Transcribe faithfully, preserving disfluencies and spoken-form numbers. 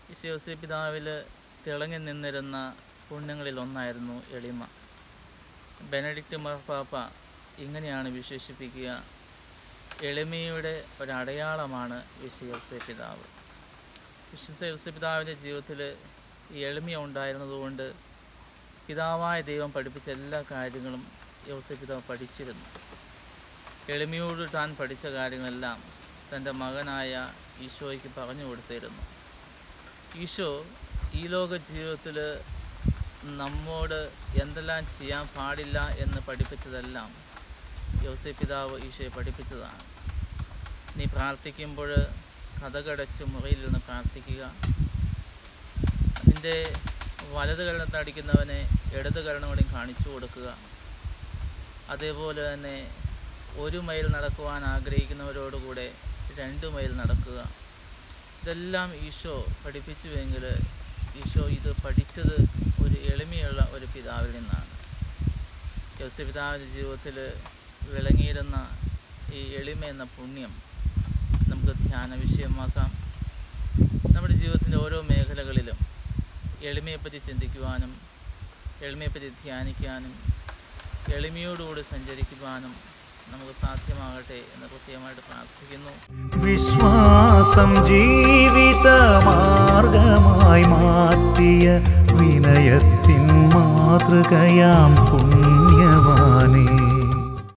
വിശുദ്ധ ഔസേപ്പ് പിതാവിൽ തിളങ്ങി നിന്നിരുന്ന പുണ്യങ്ങളിൽ ഒന്നായിരുന്നു എളിമ. ബെനഡിക്റ്റ് മാർപ്പാപ്പ ഇങ്ങനെയാണ് വിശേഷിപ്പിക്കുക: എളിമയുടെ ഒരടയാളമാണ് വിശുദ്ധ ഔസേപ്പ് പിതാവ്. വിശുദ്ധ ഔസേപ്പ് പിതാവിൻ്റെ ജീവിതത്തിൽ ഈ എളിമ ഉണ്ടായിരുന്നതുകൊണ്ട് പിതാവായ ദൈവം പഠിപ്പിച്ച എല്ലാ കാര്യങ്ങളും ഔസേപ്പ് പിതാവ് പഠിച്ചിരുന്നു. എളിമയോട് താൻ പഠിച്ച കാര്യങ്ങളെല്ലാം തൻ്റെ മകനായ ഈശോയ്ക്ക് പറഞ്ഞു കൊടുത്തിരുന്നു. ഈശോ ഈ ലോക ജീവിതത്തിൽ നമ്മോട് എന്തെല്ലാം ചെയ്യാൻ പാടില്ല എന്ന് പഠിപ്പിച്ചതെല്ലാം ഔസേപ്പ് പിതാവ് ഈശോയെ പഠിപ്പിച്ചതാണ്. നീ പ്രാർത്ഥിക്കുമ്പോൾ കതകടച്ച് മുറിയിൽ നിന്ന് പ്രാർത്ഥിക്കുക. നിൻ്റെ വലത് കരണത്തിൽ അടിക്കുന്നവനെ ഇടത് കരണം കൂടി കാണിച്ചു കൊടുക്കുക. അതേപോലെ തന്നെ ഒരു മൈൽ നടക്കുവാൻ ആഗ്രഹിക്കുന്നവരോടുകൂടെ രണ്ട് മൈൽ നടക്കുക. ഇതെല്ലാം ഈശോ പഠിപ്പിച്ചുവെങ്കിൽ ഈശോ ഇത് പഠിച്ചത് ഒരു എളിമയുള്ള ഒരു പിതാവിൽ നിന്നാണ്. ഔസേപ്പ് പിതാവിൻ്റെ ജീവിതത്തിൽ വിളങ്ങിയിരുന്ന ഈ എളിമ എന്ന പുണ്യം നമുക്ക് ധ്യാന വിഷയമാക്കാം. നമ്മുടെ ജീവിതത്തിൻ്റെ ഓരോ മേഖലകളിലും എളിമയെപ്പറ്റി ചിന്തിക്കുവാനും എളിമയെപ്പറ്റി ധ്യാനിക്കാനും എളിമയോടുകൂടി സഞ്ചരിക്കുവാനും നമുക്ക് സാധ്യമാകട്ടെ എന്ന് കൃത്യമായിട്ട് പ്രാർത്ഥിക്കുന്നു. വിശ്വാസം ജീവിത മാർഗമായി മാറ്റിയ വിനയത്തിൻ മാതൃകയാം പുണ്യവാനേ.